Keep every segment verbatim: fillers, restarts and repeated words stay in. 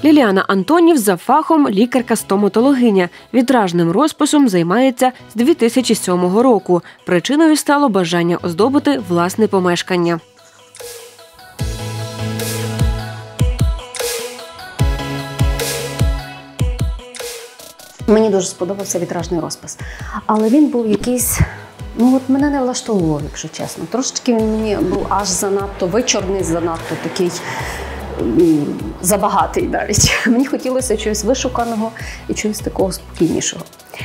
Ліліана Антонів за фахом лікарка-стоматологиня. Вітражним розписом займається з дві тисячі сьомого року. Причиною стало бажання оздобити власне помешкання. Мені дуже сподобався вітражний розпис, але він був якийсь, ну от мене не влаштовував, якщо чесно. Трошечки він мені був аж занадто вичорний, занадто такий забагатий навіть. Мені хотілося чогось вишуканого і чогось такого спокійнішого.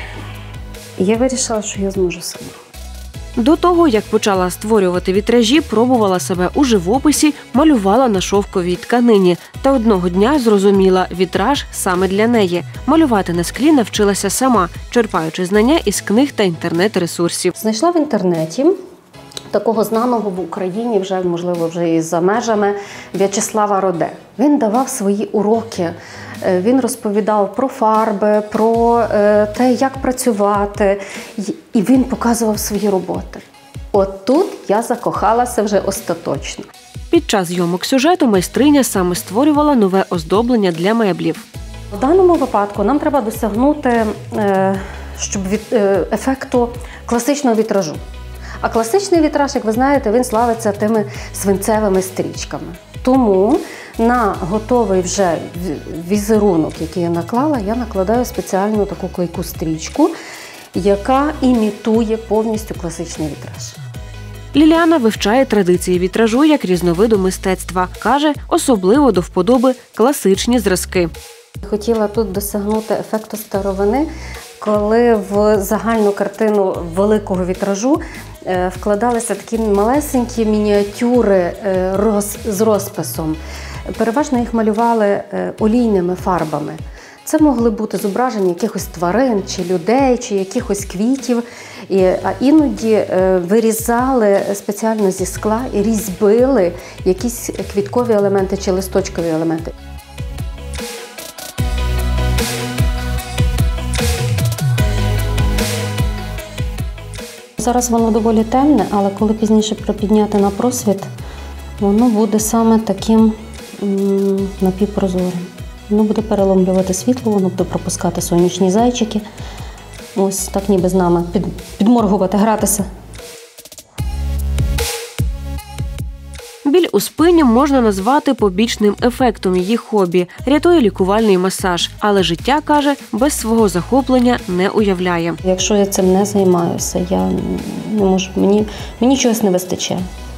І я вирішила, що я зможу сама. До того, як почала створювати вітражі, пробувала себе у живописі, малювала на шовковій тканині. Та одного дня зрозуміла – вітраж саме для неї. Малювати на склі навчилася сама, черпаючи знання із книг та інтернет-ресурсів. Знайшла в інтернеті такого знаного в Україні, вже, можливо, вже і за межами, В'ячеслава Роде. Він давав свої уроки, він розповідав про фарби, про те, як працювати, і він показував свої роботи. От тут я закохалася вже остаточно. Під час зйомок сюжету майстриня саме створювала нове оздоблення для меблів. У даному випадку нам треба досягнути щоб від, ефекту класичного вітражу. А класичний вітраж, як ви знаєте, він славиться тими свинцевими стрічками. Тому на готовий вже візерунок, який я наклала, я накладаю спеціальну таку клейку стрічку, яка імітує повністю класичний вітраж. Ліліана вивчає традиції вітражу як різновиду мистецтва. Каже, особливо до вподоби класичні зразки. Хотіла тут досягнути ефекту старовини, коли в загальну картину великого вітражу вкладалися такі малесенькі мініатюри з розписом. Переважно їх малювали олійними фарбами. Це могли бути зображення якихось тварин, чи людей, чи якихось квітів. А іноді вирізали спеціально зі скла і різьбили якісь квіткові елементи чи листочкові елементи. Зараз воно доволі темне, але коли пізніше пропідняти на просвіт, воно буде саме таким м, напівпрозорим. Воно буде переломлювати світло, воно буде пропускати сонячні зайчики. Ось так ніби з нами під, підморгувати, гратися. Біль у спині можна назвати побічним ефектом її хобі. Рятує лікувальний масаж. Але життя, каже, без свого захоплення не уявляє. Якщо я цим не займаюся, я не можу, мені, мені чогось не вистачає.